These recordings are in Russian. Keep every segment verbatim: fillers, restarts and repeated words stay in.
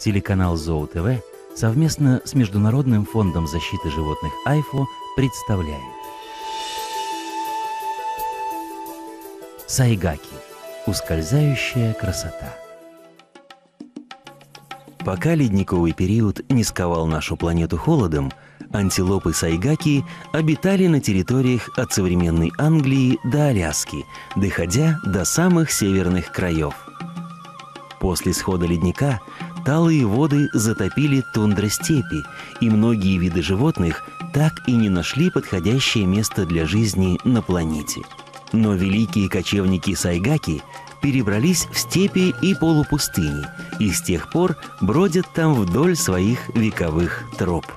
Телеканал ЗОО-ТВ совместно с Международным фондом защиты животных АйФО представляет Сайгаки. Ускользающая красота. Пока ледниковый период не сковал нашу планету холодом, антилопы сайгаки обитали на территориях от современной Англии до Аляски, доходя до самых северных краев. После схода ледника талые воды затопили тундростепи, и многие виды животных так и не нашли подходящее место для жизни на планете. Но великие кочевники сайгаки перебрались в степи и полупустыни, и с тех пор бродят там вдоль своих вековых троп.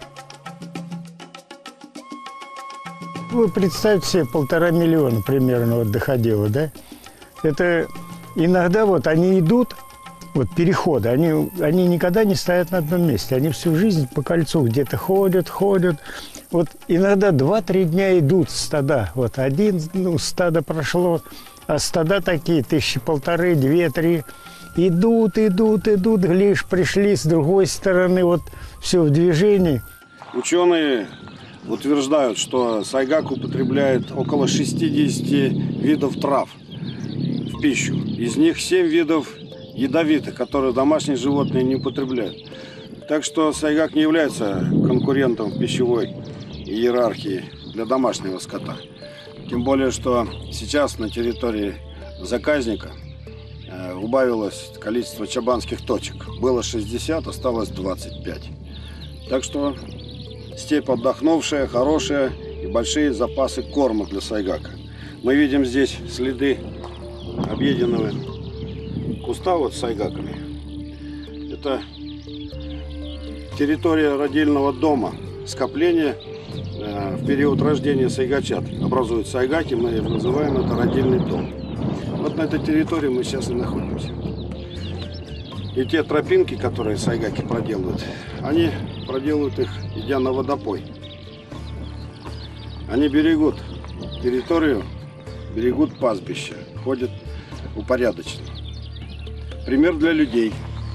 Вы представьте себе, полтора миллиона примерно вот доходило, да? Это иногда вот они идут, вот переходы, они, они никогда не стоят на одном месте, они всю жизнь по кольцу где-то ходят, ходят. Вот иногда два-три дня идут стада, вот один, ну, стадо прошло, а стада такие, тысячи полторы, две-три, идут, идут, идут, лишь пришли с другой стороны, вот все в движении. Ученые утверждают, что сайгак употребляет около шестидесяти видов трав в пищу. Из них семь видов ядовитых, которые домашние животные не употребляют. Так что сайгак не является конкурентом в пищевой иерархии для домашнего скота. Тем более, что сейчас на территории заказника э, убавилось количество чабанских точек. Было шестьдесят, осталось двадцать пять. Так что степь отдохнувшая, хорошая и большие запасы корма для сайгака. Мы видим здесь следы объеденного куста вот с сайгаками. Это территория родильного дома, скопление э, в период рождения сайгачат. Образуют сайгаки, мы называем это родильный дом. Вот на этой территории мы сейчас и находимся. И те тропинки, которые сайгаки проделывают, они проделывают их, идя на водопой. Они берегут территорию, берегут пастбища, ходят упорядоченно. Пример для людей.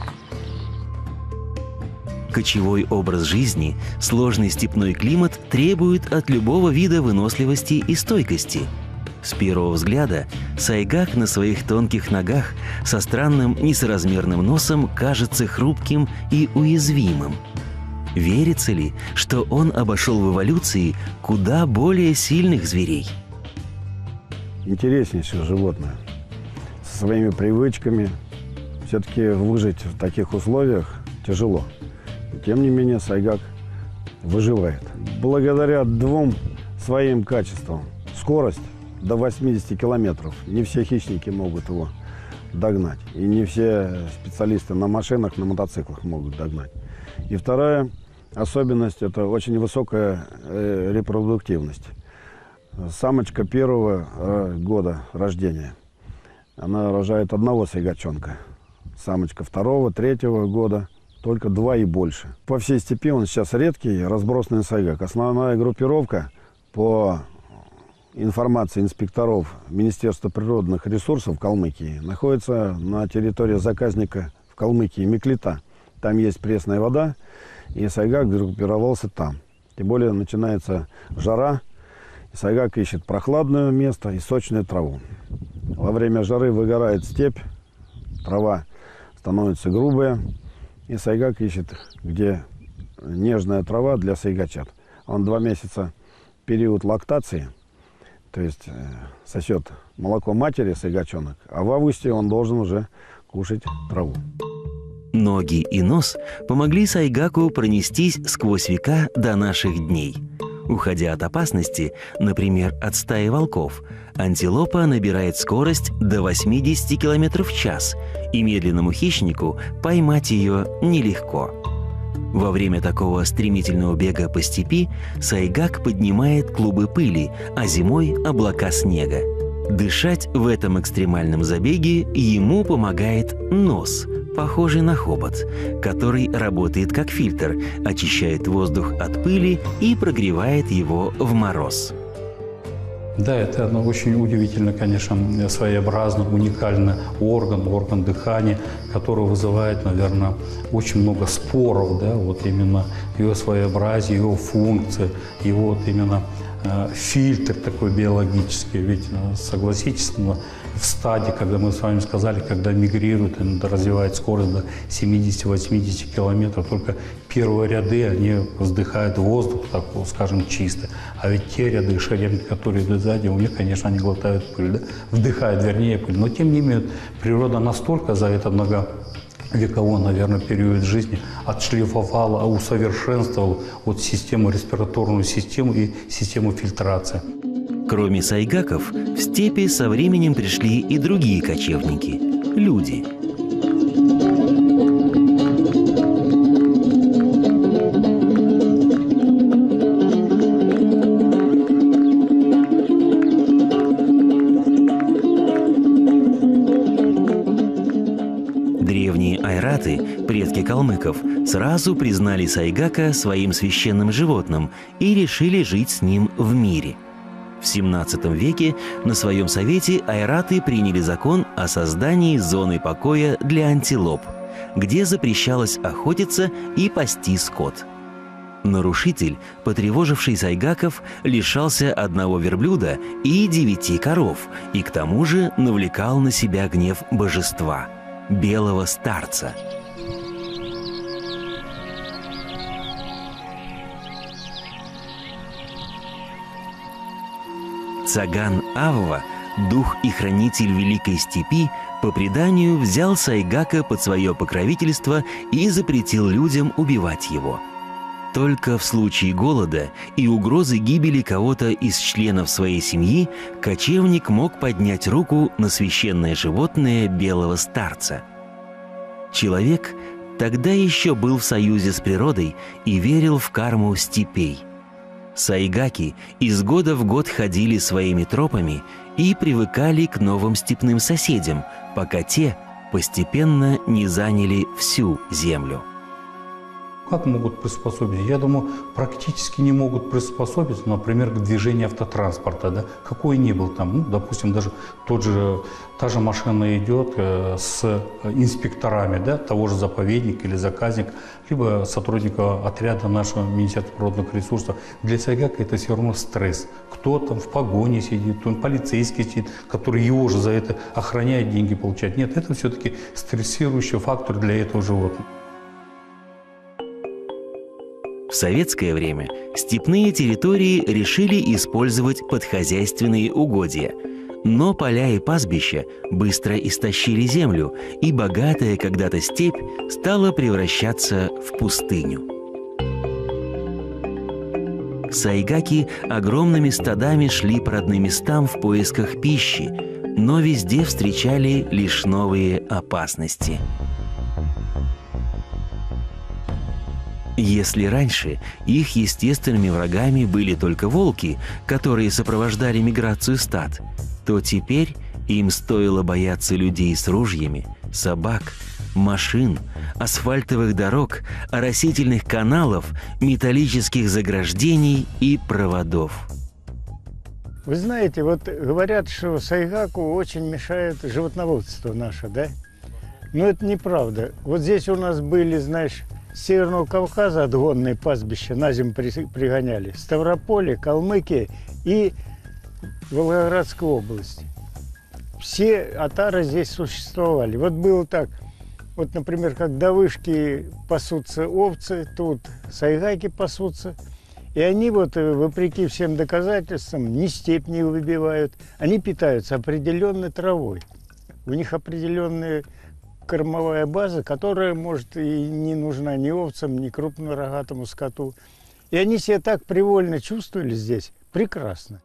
Кочевой образ жизни, сложный степной климат требует от любого вида выносливости и стойкости. С первого взгляда сайгак на своих тонких ногах со странным несоразмерным носом кажется хрупким и уязвимым. Верится ли, что он обошел в эволюции куда более сильных зверей? Интереснейшее животное. Со своими привычками. Все-таки выжить в таких условиях тяжело. Тем не менее, сайгак выживает. Благодаря двум своим качествам. Скорость до восьмидесяти километров. Не все хищники могут его догнать. И не все специалисты на машинах, на мотоциклах могут догнать. И вторая особенность – это очень высокая э, репродуктивность. Самочка первого э, года рождения, она рожает одного сайгачонка. Самочка второго, третьего года только два и больше. По всей степи он сейчас редкий, разбросанный сайгак. Основная группировка, по информации инспекторов Министерства природных ресурсов Калмыкии, находится на территории заказника в Калмыкии, Меклита. Там есть пресная вода, и сайгак группировался там. Тем более начинается жара, и сайгак ищет прохладное место и сочную траву. Во время жары выгорает степь, трава становится грубая, и сайгак ищет, где нежная трава для сайгачат. Он два месяца период лактации, то есть сосет молоко матери сайгачонок, а в августе он должен уже кушать траву. Ноги и нос помогли сайгаку пронестись сквозь века до наших дней. Уходя от опасности, например, от стаи волков, антилопа набирает скорость до восьмидесяти километров в час, и медленному хищнику поймать ее нелегко. Во время такого стремительного бега по степи сайгак поднимает клубы пыли, а зимой – облака снега. Дышать в этом экстремальном забеге ему помогает нос, похожий на хобот, который работает как фильтр, очищает воздух от пыли и прогревает его в мороз. Да, это ну, очень удивительно, конечно, своеобразный, уникальный орган, орган дыхания, который вызывает, наверное, очень много споров, да, вот именно его своеобразие, его функции, его вот именно э, фильтр такой биологический. Ведь, согласитесь, в стадии, когда мы с вами сказали, когда мигрирует, развивает скорость до семидесяти-восьмидесяти километров, только первые ряды, они вздыхают воздух, так скажем, чисто. А ведь те ряды шеренги, которые идут сзади, у них, конечно, они глотают пыль, да? Вдыхают, вернее, пыль. Но, тем не менее, природа настолько за это многовековой, наверное, период жизни отшлифовала, усовершенствовала вот систему, респираторную систему и систему фильтрации. Кроме сайгаков, в степи со временем пришли и другие кочевники – люди. Древние айраты, предки калмыков, сразу признали сайгака своим священным животным и решили жить с ним в мире. В семнадцатом веке на своем совете айраты приняли закон о создании зоны покоя для антилоп, где запрещалось охотиться и пасти скот. Нарушитель, потревоживший сайгаков, лишался одного верблюда и девяти коров, и к тому же навлекал на себя гнев божества – белого старца. Цаган Авва, дух и хранитель Великой Степи, по преданию взял сайгака под свое покровительство и запретил людям убивать его. Только в случае голода и угрозы гибели кого-то из членов своей семьи кочевник мог поднять руку на священное животное белого старца. Человек тогда еще был в союзе с природой и верил в карму степей. Сайгаки из года в год ходили своими тропами и привыкали к новым степным соседям, пока те постепенно не заняли всю землю. Как могут приспособиться? Я думаю, практически не могут приспособиться, например, к движению автотранспорта, да? Какой ни был там, ну, допустим, даже тот же, та же машина идет э, с инспекторами, да, того же заповедника или заказника, либо сотрудника отряда нашего Министерства природных ресурсов. Для сайгака это все равно стресс. Кто там в погоне сидит, кто полицейский сидит, который его же за это охраняет, деньги получает. Нет, это все-таки стрессирующий фактор для этого животного. В советское время степные территории решили использовать под хозяйственные угодья. Но поля и пастбища быстро истощили землю, и богатая когда-то степь стала превращаться в пустыню. Сайгаки огромными стадами шли по родным местам в поисках пищи, но везде встречали лишь новые опасности. Если раньше их естественными врагами были только волки, которые сопровождали миграцию стад, то теперь им стоило бояться людей с ружьями, собак, машин, асфальтовых дорог, оросительных каналов, металлических заграждений и проводов. Вы знаете, вот говорят, что сайгаку очень мешает животноводство наше, да? Но это неправда. Вот здесь у нас были, знаешь, с Северного Кавказа отгонные пастбища на зиму пригоняли. Ставрополье, Калмыкия и Волгоградской области. Все отары здесь существовали. Вот было так. Вот, например, как до вышки пасутся овцы, тут сайгаки пасутся. И они вот, вопреки всем доказательствам, ни степь не выбивают. Они питаются определенной травой. У них определенная кормовая база, которая, может, и не нужна ни овцам, ни крупнорогатому скоту. И они себя так привольно чувствовали здесь. Прекрасно.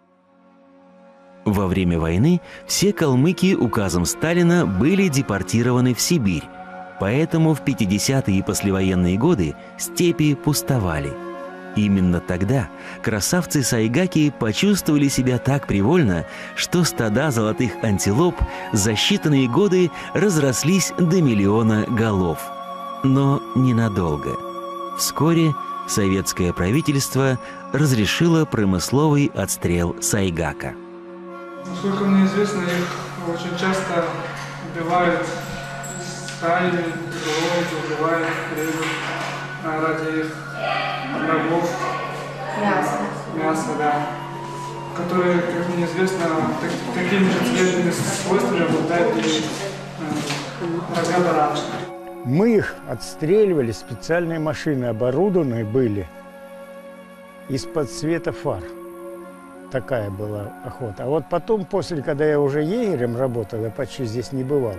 Во время войны все калмыки указом Сталина были депортированы в Сибирь, поэтому в пятидесятые и послевоенные годы степи пустовали. Именно тогда красавцы-сайгаки почувствовали себя так привольно, что стада золотых антилоп за считанные годы разрослись до миллиона голов. Но ненадолго. Вскоре советское правительство разрешило промысловый отстрел сайгака. Насколько мне известно, их очень часто убивают стаями, ловят, убивают, режут ради их врагов. Мясо. Мясо, да. Которые, как мне известно, так, такими же целебными свойствами обладают и э, рога барана. Мы их отстреливали, специальные машины оборудованные были из-под света фар. Такая была охота. А вот потом, после, когда я уже егерем работал, я почти здесь не бывал,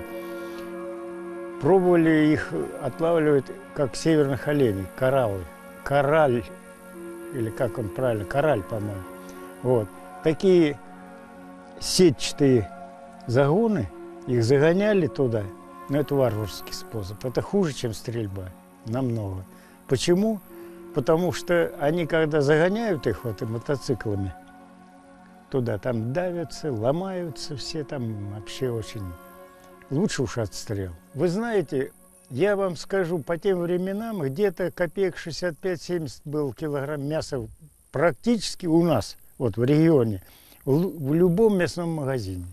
пробовали их отлавливать, как северных оленей, кораллы. Кораль, или как он правильно, кораль, по-моему. Вот. Такие сетчатые загоны, их загоняли туда. Но это варварский способ. Это хуже, чем стрельба. Намного. Почему? Потому что они, когда загоняют их вот и мотоциклами туда, там давятся, ломаются все, там вообще очень... Лучше уж отстрел. Вы знаете, я вам скажу, по тем временам где-то копеек шестьдесят пять семьдесят был килограмм мяса практически у нас, вот в регионе, в, в любом мясном магазине.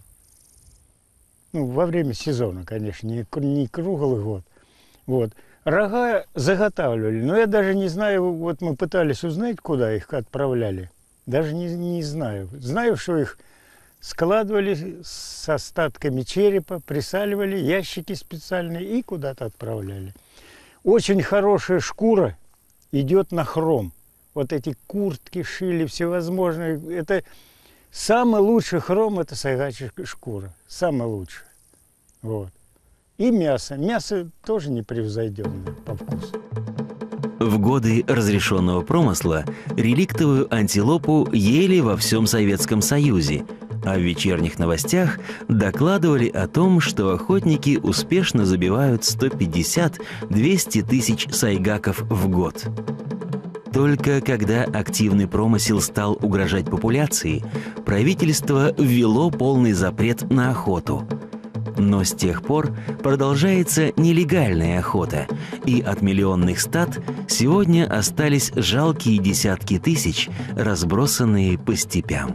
Ну, во время сезона, конечно, не, не круглый год. Вот. Рога заготавливали, но я даже не знаю, вот мы пытались узнать, куда их отправляли. Даже не, не знаю. Знаю, что их складывали с остатками черепа, присаливали, ящики специальные и куда-то отправляли. Очень хорошая шкура идет на хром. Вот эти куртки шили всевозможные. Это самый лучший хром – это сайгачья шкура. Самый лучший. Вот. И мясо. Мясо тоже непревзойденное по вкусу. В годы разрешенного промысла реликтовую антилопу ели во всем Советском Союзе, а в вечерних новостях докладывали о том, что охотники успешно забивают сто пятьдесят — двести тысяч сайгаков в год. Только когда активный промысел стал угрожать популяции, правительство ввело полный запрет на охоту. Но с тех пор продолжается нелегальная охота, и от миллионных стад сегодня остались жалкие десятки тысяч, разбросанные по степям.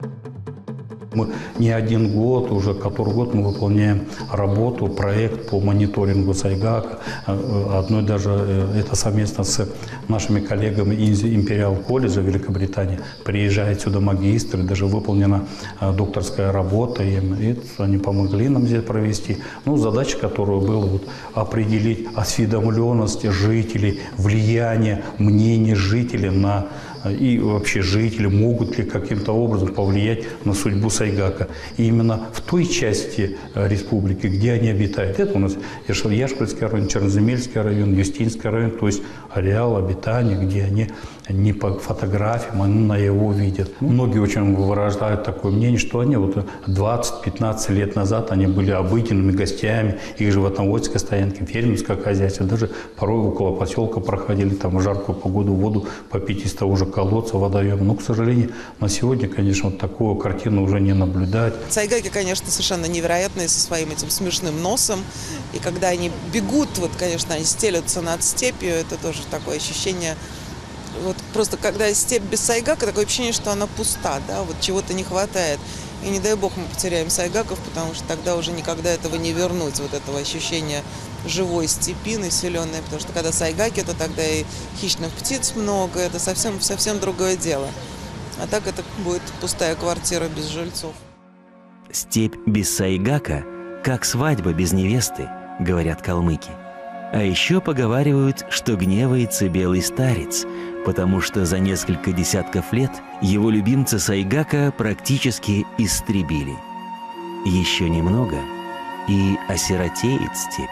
Мы не один год, уже который год мы выполняем работу, проект по мониторингу сайгака. Одной даже, это совместно с нашими коллегами из Империал колледжа Великобритании. Приезжают сюда магистры, даже выполнена докторская работа им. И они помогли нам здесь провести. Ну, задача, которая была вот, определить осведомленность жителей, влияние, мнение жителей на и вообще жители могут ли каким-то образом повлиять на судьбу сайгака. И именно в той части республики, где они обитают, это у нас Яшкульский район, Черноземельский район, Юстинский район, то есть ареал обитания, где они не по фотографиям, они на его видят. Многие очень выражают такое мнение, что они вот двадцать-пятнадцать лет назад они были обыденными гостями, их животноводческой стоянки, фермерское хозяйство, даже порой около поселка проходили там в жаркую погоду воду попить из того же колодца, водоема. Но, к сожалению, на сегодня, конечно, вот такую картину уже не наблюдать. Сайгаки, конечно, совершенно невероятные со своим этим смешным носом. И когда они бегут, вот, конечно, они стелются над степью, это тоже такое ощущение. Вот просто когда степь без сайгака, такое ощущение, что она пуста, да, вот чего-то не хватает. И не дай бог мы потеряем сайгаков, потому что тогда уже никогда этого не вернуть, вот этого ощущения живой степи населенной, потому что когда сайгаки, то тогда и хищных птиц много, это совсем, совсем другое дело. А так это будет пустая квартира без жильцов. Степь без сайгака, как свадьба без невесты, говорят калмыки. А еще поговаривают, что гневается белый старец, потому что за несколько десятков лет его любимца сайгака практически истребили. Еще немного, и осиротеет степь.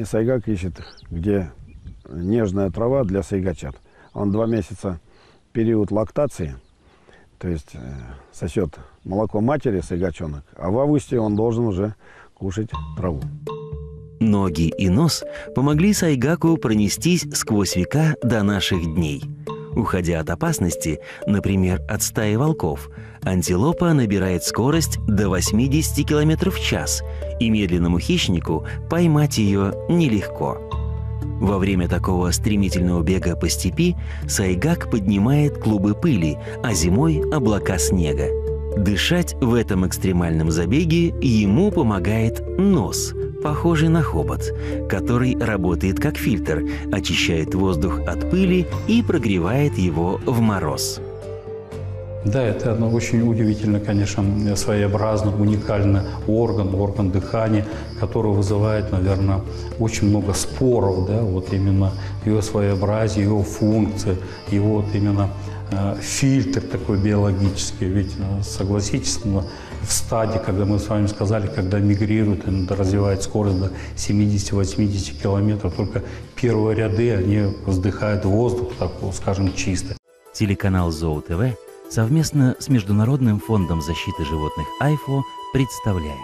И сайгак ищет, где нежная трава для сайгачат. Он два месяца период лактации, то есть э, сосет молоко матери сайгачонок, а в августе он должен уже кушать траву. Ноги и нос помогли сайгаку пронестись сквозь века до наших дней. Уходя от опасности, например, от стаи волков, антилопа набирает скорость до восьмидесяти километров в час, и медленному хищнику поймать ее нелегко. Во время такого стремительного бега по степи сайгак поднимает клубы пыли, а зимой – облака снега. Дышать в этом экстремальном забеге ему помогает нос, похожий на хобот, который работает как фильтр, очищает воздух от пыли и прогревает его в мороз. Да, это ну, очень удивительно, конечно, своеобразно, уникальный орган, орган дыхания, который вызывает, наверное, очень много споров, да, вот именно его своеобразие, его функции, его вот именно э, фильтр такой биологический. Ведь, согласитесь, в стадии, когда мы с вами сказали, когда мигрируют, развивает скорость до семидесяти-восьмидесяти километров, только первые ряды, они вздыхают воздух, так, скажем, чисто. Телеканал Зоо ТВ совместно с Международным фондом защиты животных АйФО представляет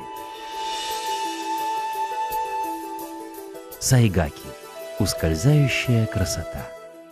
сайгаки. Ускользающая красота.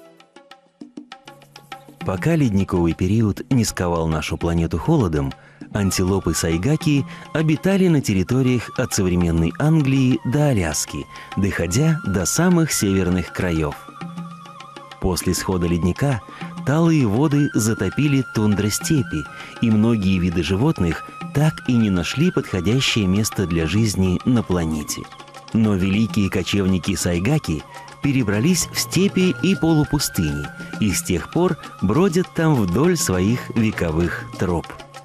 Пока ледниковый период не сковал нашу планету холодом, антилопы сайгаки обитали на территориях от современной Англии до Аляски, доходя до самых северных краев. После схода ледника талые воды затопили тундростепи, и многие виды животных так и не нашли подходящее место для жизни на планете. Но великие кочевники сайгаки перебрались в степи и полупустыни, и с тех пор бродят там вдоль своих вековых троп.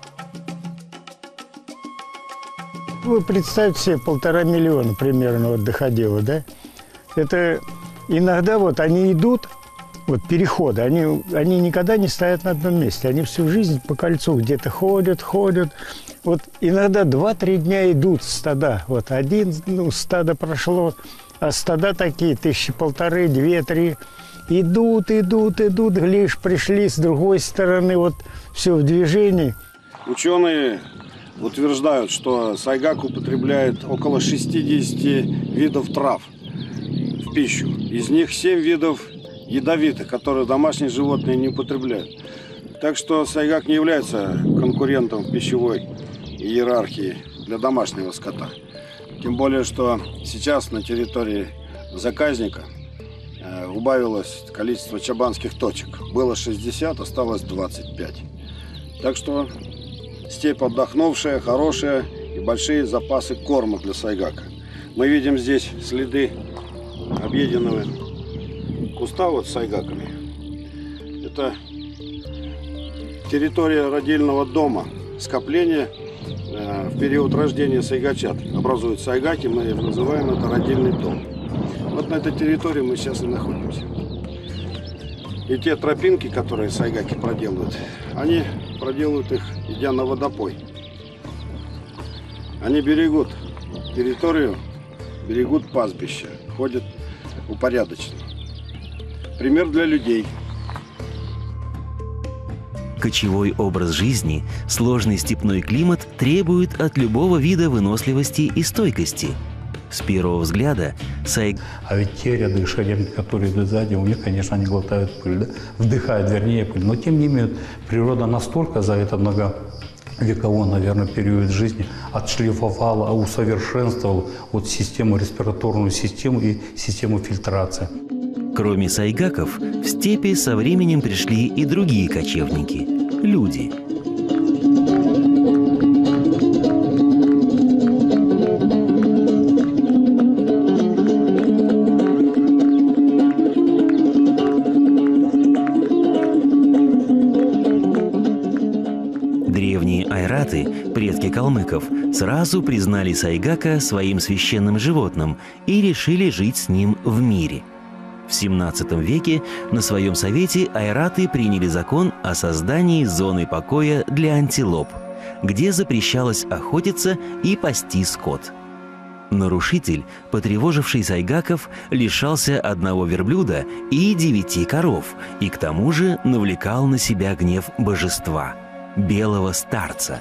Вы представьте себе, полтора миллиона примерно вот доходило, да? Это иногда вот они идут, вот переходы, они, они никогда не стоят на одном месте. Они всю жизнь по кольцу где-то ходят, ходят. Вот иногда два-три дня идут стада. Вот один, ну, стадо прошло, а стада такие, тысячи полторы, две-три. Идут, идут, идут, лишь пришли с другой стороны, вот все в движении. Ученые утверждают, что сайгак употребляет около шестидесяти видов трав в пищу. Из них семь видов ядовитых, которые домашние животные не употребляют. Так что сайгак не является конкурентом в пищевой иерархии для домашнего скота. Тем более, что сейчас на территории заказника э, убавилось количество чабанских точек. Было шестьдесят, осталось двадцать пять. Так что степь отдохнувшая, хорошая и большие запасы корма для сайгака. Мы видим здесь следы объеденного куста вот с сайгаками. Это территория родильного дома, скопление э, в период рождения сайгачат. Образуют сайгаки, мы называем это родильный дом. Вот на этой территории мы сейчас и находимся. И те тропинки, которые сайгаки проделывают, они проделывают их, идя на водопой. Они берегут территорию, берегут пастбища, ходят упорядоченно. Пример для людей. Кочевой образ жизни, сложный степной климат требует от любого вида выносливости и стойкости. С первого взгляда сайгаки... А ведь те ряды шеренги, которые идут сзади, у них, конечно, они глотают пыль, да? Вдыхают, вернее, пыль. Но, тем не менее, природа настолько за это многовековой, наверное, период жизни отшлифовала, усовершенствовала вот систему, респираторную систему и систему фильтрации. Кроме сайгаков, в степи со временем пришли и другие кочевники – люди. Древние айраты, предки калмыков, сразу признали сайгака своим священным животным и решили жить с ним в мире. В семнадцатом веке на своем совете айраты приняли закон о создании зоны покоя для антилоп, где запрещалось охотиться и пасти скот. Нарушитель, потревоживший сайгаков, лишался одного верблюда и девяти коров, и к тому же навлекал на себя гнев божества – белого старца.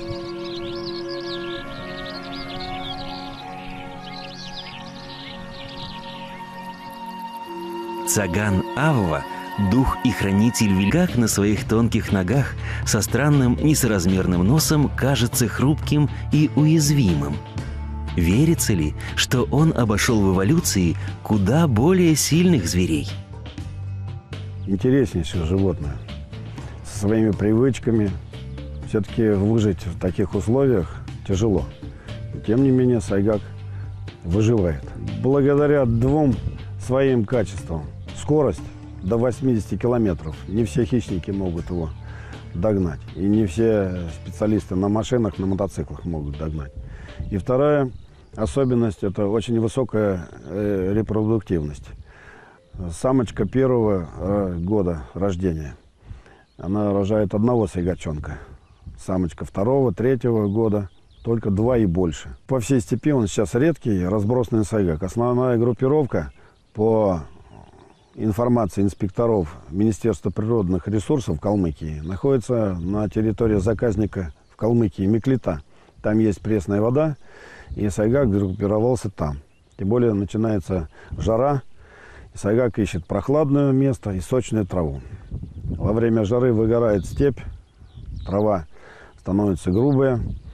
Цаган Авва, дух и хранитель Вильгак, на своих тонких ногах со странным несоразмерным носом кажется хрупким и уязвимым. Верится ли, что он обошел в эволюции куда более сильных зверей? Интереснейшее животное. Со своими привычками. Все-таки выжить в таких условиях тяжело. Тем не менее, сайгак выживает. Благодаря двум своим качествам. Скорость до восьмидесяти километров. Не все хищники могут его догнать. И не все специалисты на машинах, на мотоциклах могут догнать. И вторая особенность – это очень высокая э, репродуктивность. Самочка первого э, года рождения, она рожает одного сайгачонка. Самочка второго, третьего года только два и больше. По всей степи он сейчас редкий, разбросанный сайгак. Основная группировка, по информации инспекторов Министерства природных ресурсов Калмыкии, находится на территории заказника в Калмыкии Меклита. Там есть пресная вода, и сайгак группировался там. Тем более начинается жара, и сайгак ищет прохладное место и сочную траву. Во время жары выгорает степь, трава становится грубая,